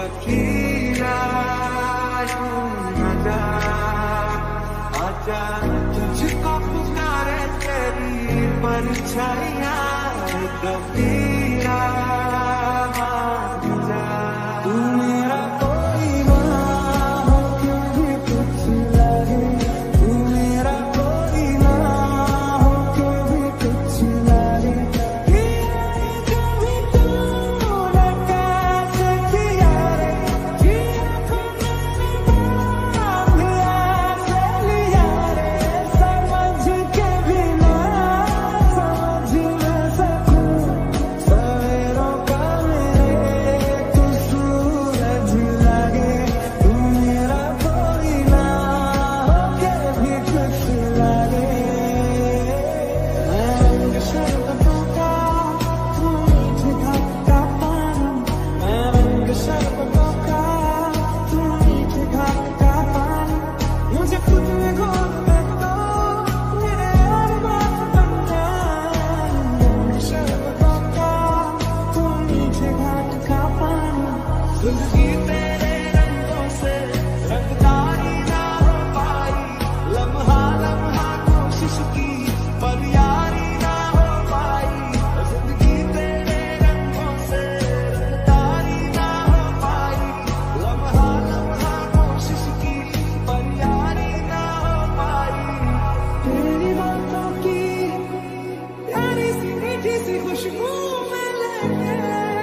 सखिया यूं न जा, आजा तुझको पुकारे तेरी परछाइयां कबीरा मान जा। तू मेरा कोई ना हो क्यों भी कुछ लगे, तू मेरा कोई ना हो क्यों भी कुछ लगे, कभी तूने कैसे किया रे, जिया को मैंने ऐसे लिया रे, समझ के भी ना समझ न सकूं, सवेरों का मेरे तू सूरज लगे, तू मेरा कोई ना हो के भी कुछ लगे। मैं रंग शरबतों का, तू मीठे घाट का पानी, मैं रंग शरबतों का, तू मीठे घाट का पानी, मुझे खुद में घोल दे तो मेरे और बात बन जाए। रंग शरबतों का, तू मीठे घाट का पानी, जिंदगी तेरे रंगों से रंगदारी ना हो पाई, लम्हा लम्हा कोशिश की पर यारी ना हो पाई, जिंदगी तेरे रंगों से रंगदारी ना हो पाई, लम्हा लम्हा कोशिश की पर यारी ना हो पाई। तेरी बातों की प्यारी सी मीठी सी खुशबू में लेके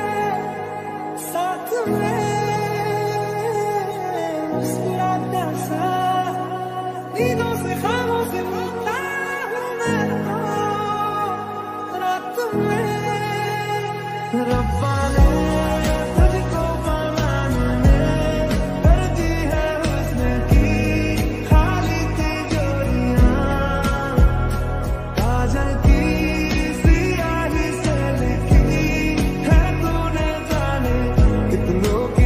साथ में मुस्कुराता सा, नींदों से ख्वाबों से मिलता हूँ मैं तो रात में। रब्बा ने तुझको बनाने में कर दी है हुस्न की खाली तिजोरियां, काजल की सियाही से लिखी है तूने जाने कितनों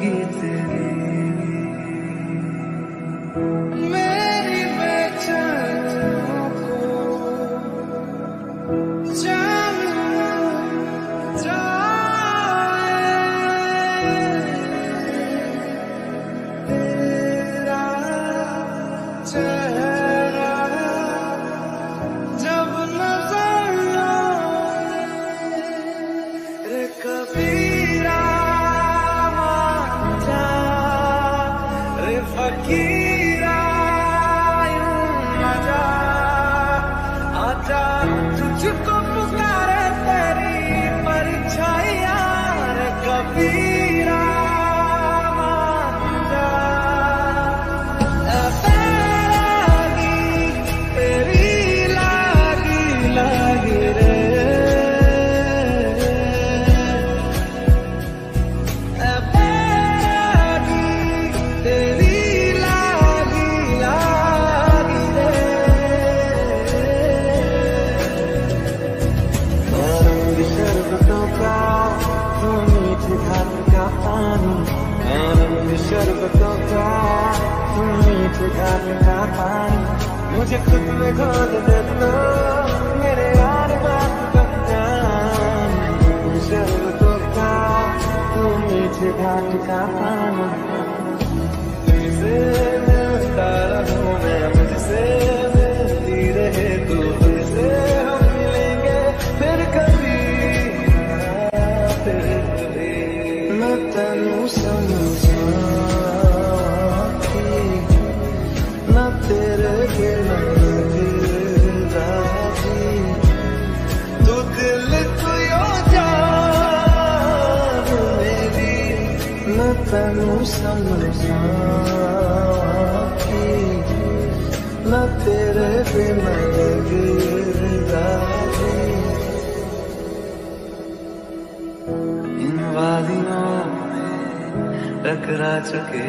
लगी तेरी मेरी बेचैनियों को जान जाए तेरा चेहरा जब नजर आए रे कबीरा मान जा रे फकीरा यूं न जा आजा तुझको पुकारे तेरी परछाइयां रे कबीरा मान जा ऐ बैरागी तेरी लागी लागी रे ऐ बैरागी तेरी लागी लागी रे रंग शरबतों का तू मीठी घाट का पानी रंग शरबतों का तू मीठी घाट का पानी मुझे खुद में घोल दे तो मेरे यार बात बन जाए शरबतों का तू मीठी घाट का पानी तुझसे मिलता रहूं मैं मुझसे मिलती रहे तू मुझसे हम मिलेंगे फिर कभी फिर कभी मैं तेनू समझाती न तेरे बिना दिल राजी तू दिल तू यो जान मेरी मैं तेनू समझाती न तेरे बिना दिल राजी इन वादियों में टकरा चुके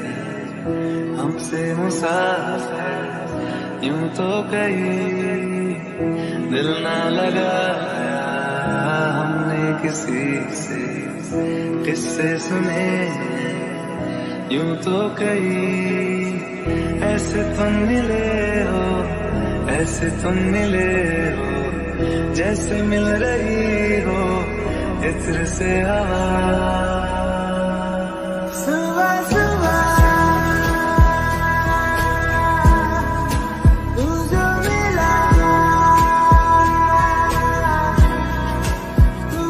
हमसे मुसाफिर यूं तो कहीं दिल ना लगाया हमने किसी से किससे सुने यूं तो कहीं ऐसे तुम मिले हो ऐसे तुम मिले हो जैसे मिल रही हो इत्र से हवा सुबह सुबह तू जो मिला तो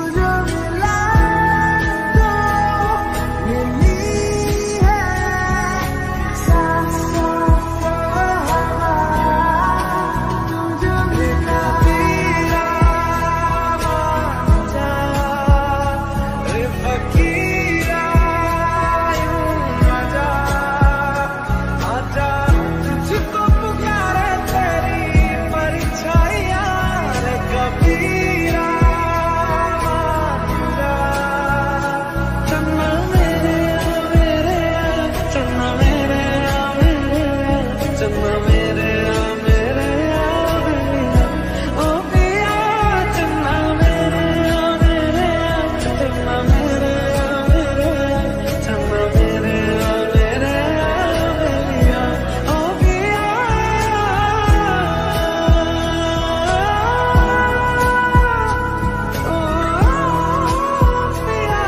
मिली है सांसों को हवा तू जो मिला तेरा मान जा रे फकीरा यूं न जा आजा तुझको पुकारे तेरी परछाइयां रे कबीरा मान जा चन्ना मेरे चन्ना मेरे चन्ना मेरे ओ पिया चन्ना मेरे चन्ना मेरे चन्ना मेरे ओ पिया ओ पिया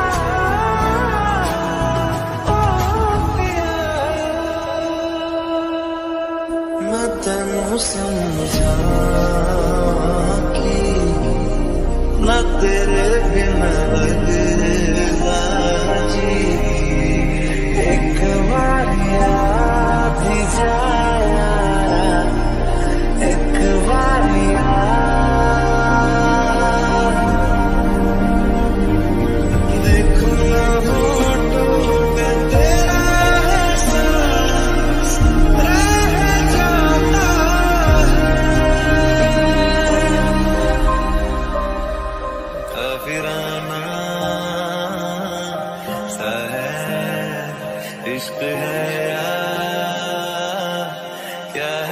मैं तेनू समझाकी न तेरे बिना लगेगा जी एक बार याद ही जाया एक बार याद देखो ना होठों पे तेरा एहसास रह जाता काफिराना सा है इश्क है या क्या